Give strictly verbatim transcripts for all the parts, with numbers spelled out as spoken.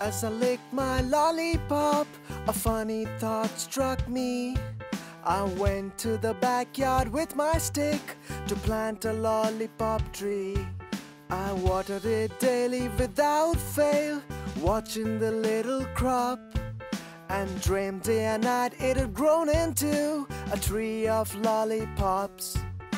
As I licked my lollipop, a funny thought struck me. I went to the backyard with my stick to plant a lollipop tree. I watered it daily without fail, watching the little crop, and dreamed day and night it had grown into a tree of lollipops.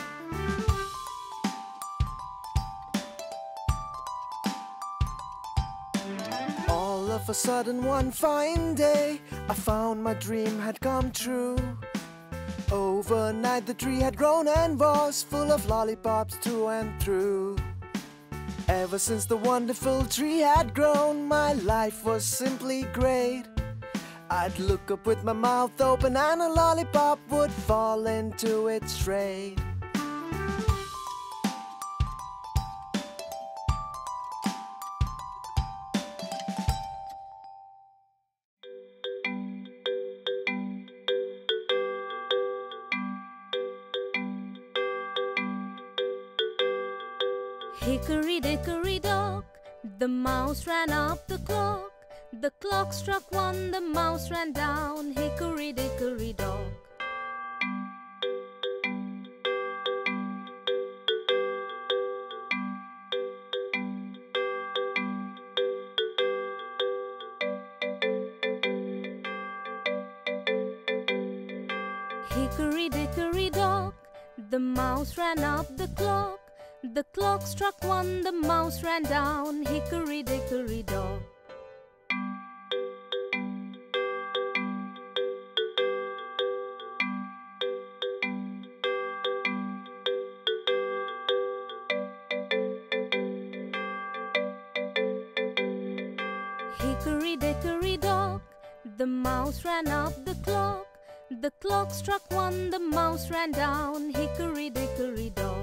All of a sudden one fine day, I found my dream had come true. Overnight the tree had grown and was full of lollipops through and through. Ever since the wonderful tree had grown, my life was simply great. I'd look up with my mouth open and a lollipop would fall into its tray. Hickory-dickory-dock, the mouse ran up the clock. The clock struck one, the mouse ran down. Hickory-dickory-dock. Hickory-dickory-dock, the mouse ran up the clock. The clock struck one, the mouse ran down. Hickory-dickory-dock. Hickory-dickory-dock, the mouse ran up the clock. The clock struck one, the mouse ran down. Hickory-dickory-dock.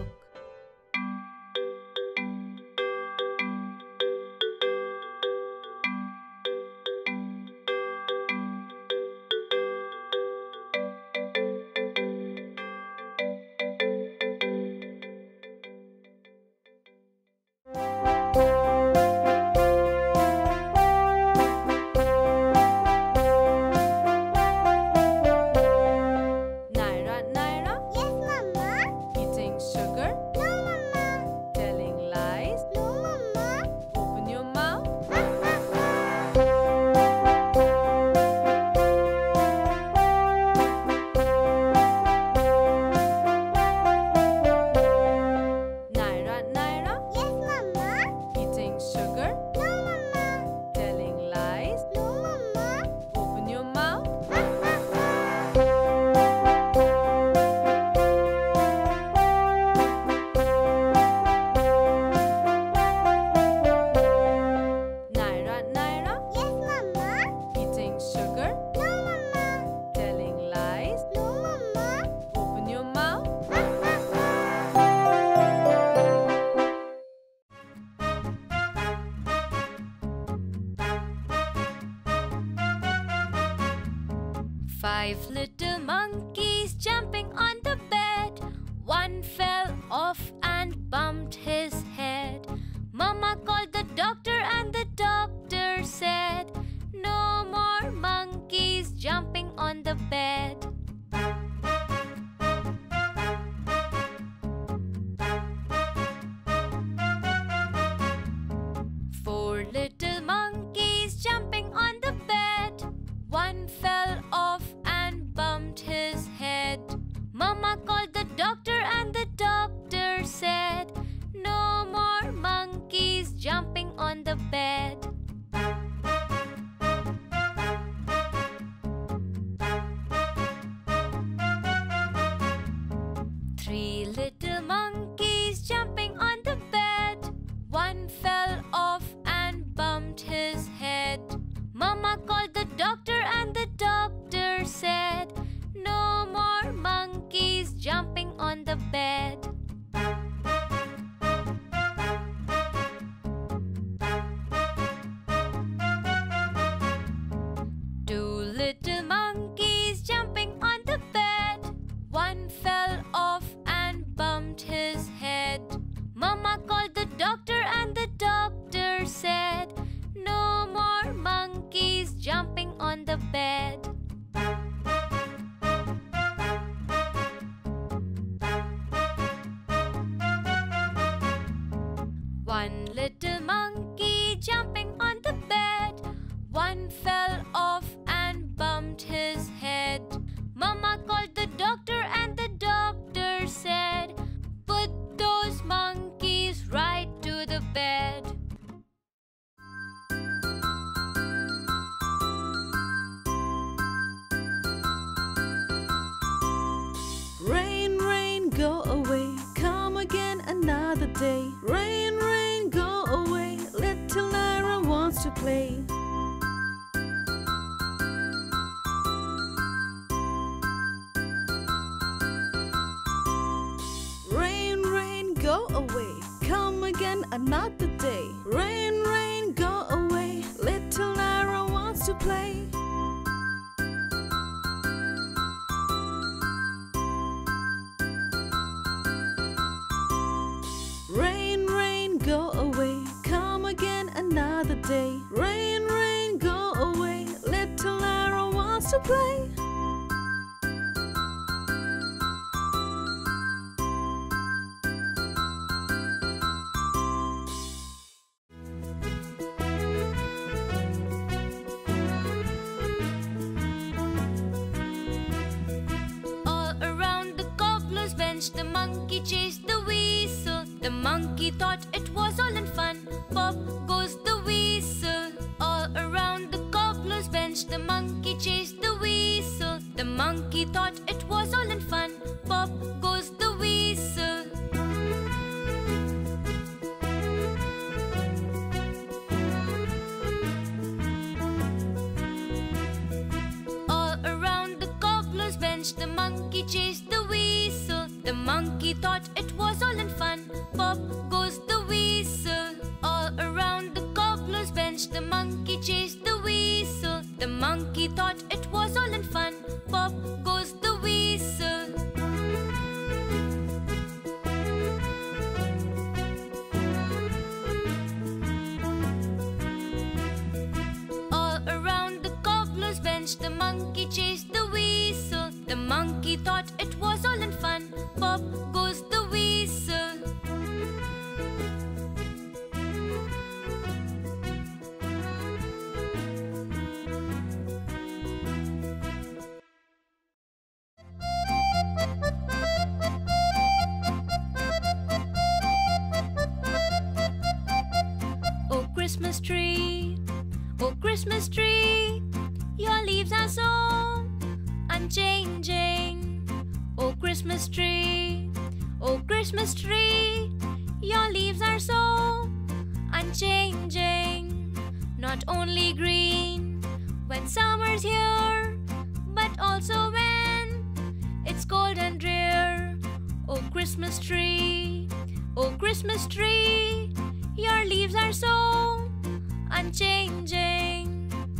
Five little monkeys jumping on the bed. One fell off and bumped his head. Mama called the doctor and the doctor said, no more monkeys jumping on the bed. Four little monkeys jumping on the bed. One fell off and bumped his head. Mama called the doctor and the doctor said, no day. Rain, rain, go away. Little Lyra wants to play. Rain, rain, go away. Come again another day. Rain, rain, go away. Little Lyra wants to play. Rain, rain, go away. Come again another day. Rain, rain, go away. Little Lyra wants to play. All around the cobbler's bench, the monkey chased the weasel. The monkey thought it was all in fun. Pop goes the weasel. All around the cobbler's bench, the monkey chased the weasel. The monkey thought it was all in fun. Pop goes the weasel. All around the cobbler's bench, the monkey chased the weasel. The monkey thought it was all in fun. Pop goes the weasel. All around the cobbler's bench, the monkey chased the weasel. The monkey thought it was all in fun. Pop goes the weasel. All around the cobbler's bench, the monkey chased the weasel. The monkey thought it was all in fun. Pop goes the weasel. Oh Christmas tree, oh Christmas tree, your leaves are so unchanging. Oh Christmas tree, oh Christmas tree, your leaves are so unchanging. Not only green when summer's here, but also when it's cold and drear. Oh Christmas tree, oh Christmas tree, your leaves are so unchanging.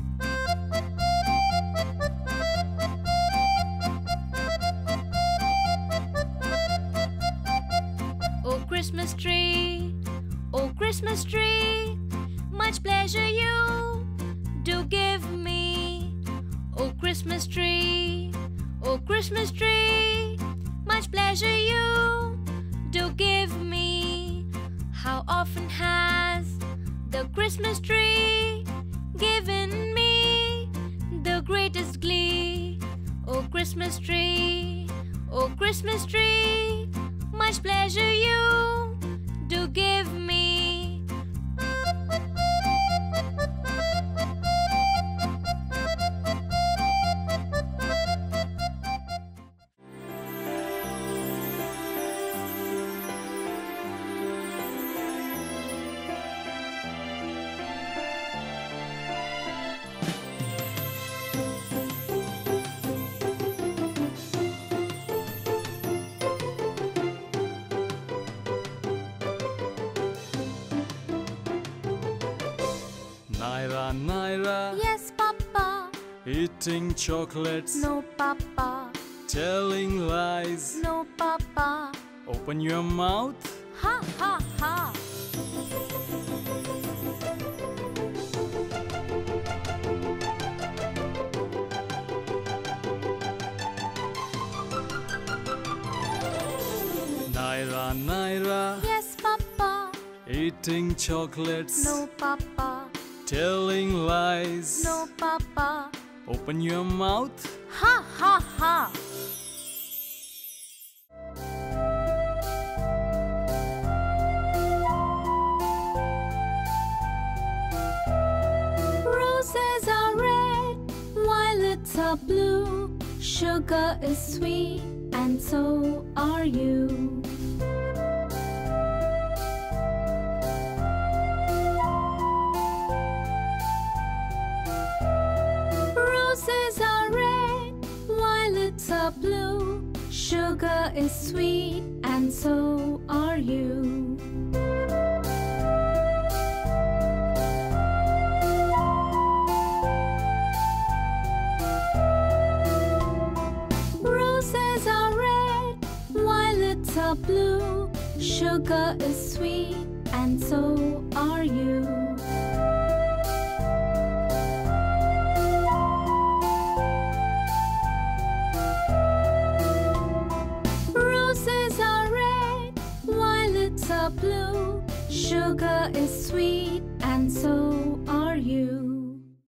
Oh Christmas tree, oh Christmas tree, much pleasure you do give me. Oh Christmas tree, oh Christmas tree, much pleasure you do give me. How often has the Christmas tree given me the greatest glee? Oh Christmas tree, oh Christmas tree, much pleasure you do give me. Naira, Naira, Yes, Papa. eating chocolates, No, Papa. telling lies. No, Papa. Open your mouth. Ha, ha, ha. Naira, Naira, Yes, Papa. eating chocolates, No, Papa. telling lies. No, Papa. Open your mouth. Ha, ha, ha. Roses are red, violets are blue. Sugar is sweet, and so are you. Sugar is sweet, and so are you. Roses are red, violets are blue. Sugar is sweet, and so are you. Roses are red, violets are blue. Sugar is sweet, and so are you.